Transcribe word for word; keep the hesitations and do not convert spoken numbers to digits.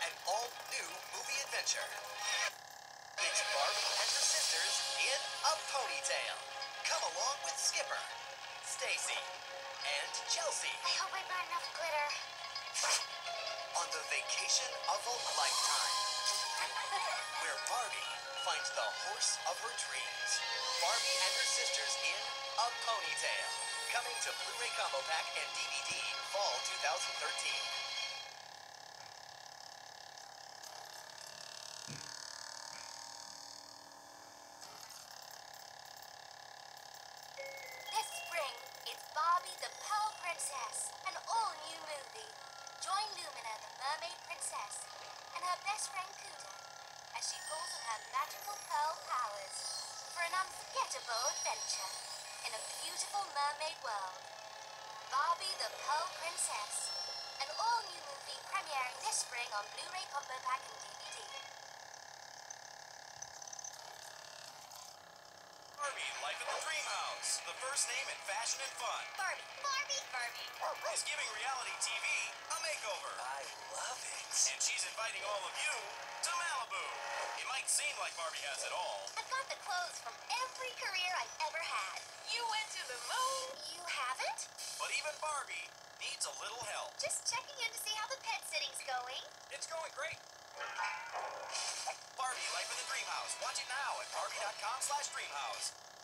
an all-new movie adventure. It's Barbie and her sisters in a ponytail. Come along with Skipper, Stacy, and Chelsea I hope I brought enough glitter. on the vacation of a lifetime, where Barbie finds the horse of her dreams. Barbie and her sisters in a ponytail. Coming to Blu-ray Combo Pack and D V D Fall twenty thirteen. This spring, it's Barbie the Pearl Princess, an all-new movie. Join Lumina, the mermaid princess, and her best friend Cuda as she pulls on her magical pearl powers for an unforgettable adventure in a beautiful mermaid world. Barbie the Pearl Princess, an all-new movie premiering this spring on Blu-ray Combo Pack and D V D. Barbie, Life in the Dream House. The first name in fashion and fun. Barbie, Barbie, Barbie. Is giving reality T V a makeover. I love it. And she's inviting all of you to Malibu. It might seem like Barbie has it all. I've got the clothes from every career I've ever had. You went to the moon? You haven't? But even Barbie needs a little help. Just checking in to see how the pet sitting's going. It's going great. Barbie, Life in the Dream House. Watch it now at Barbie dot com slash Dreamhouse.